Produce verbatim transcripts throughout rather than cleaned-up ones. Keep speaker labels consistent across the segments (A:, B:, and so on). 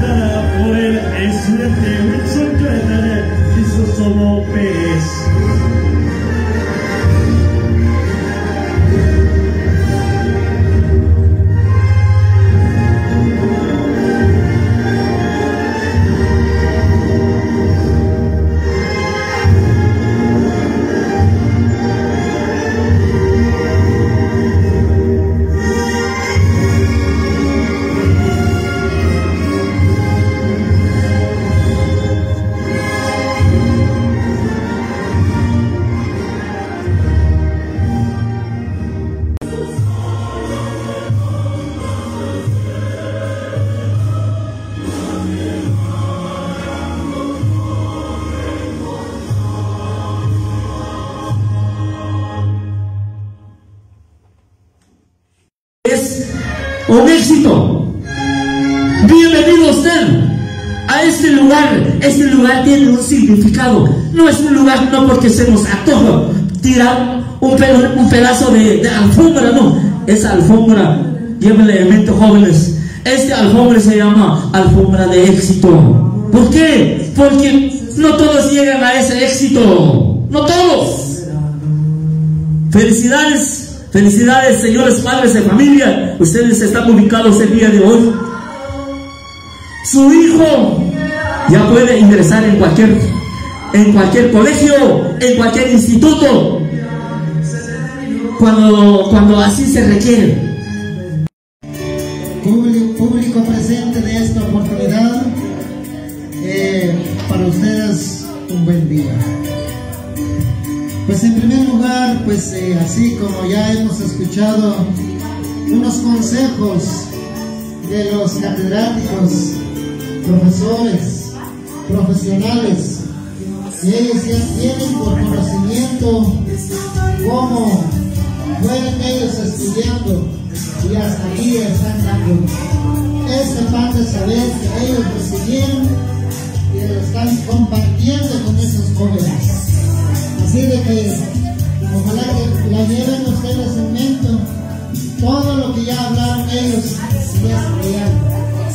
A: cantará por él en su Wilson cantará Jesús López.
B: Un éxito. Bienvenido usted a este lugar. Este lugar tiene un significado. No es un lugar no porque se nos antoja tirar un, pedo, un pedazo de, de alfombra, no. Esa alfombra, llévenle en mente, jóvenes, este alfombra se llama alfombra de éxito. ¿Por qué? Porque no todos llegan a ese éxito. No todos. Felicidades. Felicidades, señores padres de familia. Ustedes están ubicados el día de hoy. Su hijo ya puede ingresar en cualquier, en cualquier colegio, en cualquier instituto, cuando, cuando así se requiere.
C: Público, público presente de esta oportunidad, eh, para ustedes un buen día. Pues en primer lugar, pues eh, así como ya hemos escuchado unos consejos de los catedráticos, profesores, profesionales, ellos ya tienen por conocimiento cómo fueron ellos estudiando y hasta aquí están dando este pan de saber que ellos recibieron y lo están compartiendo con esos jóvenes. Así de que ojalá que la lleven ustedes en mente, todo lo que ya hablaron ellos es real.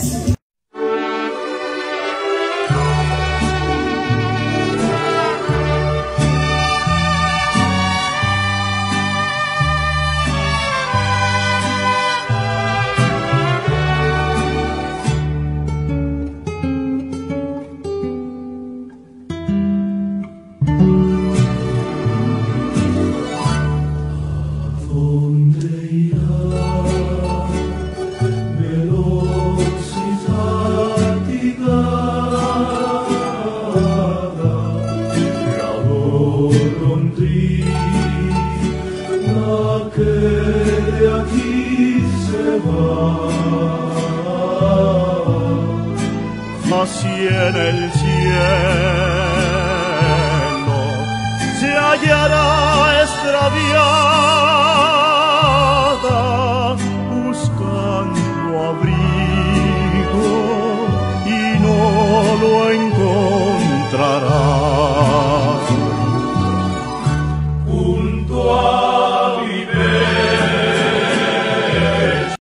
A: Así en el cielo se hallará extraviado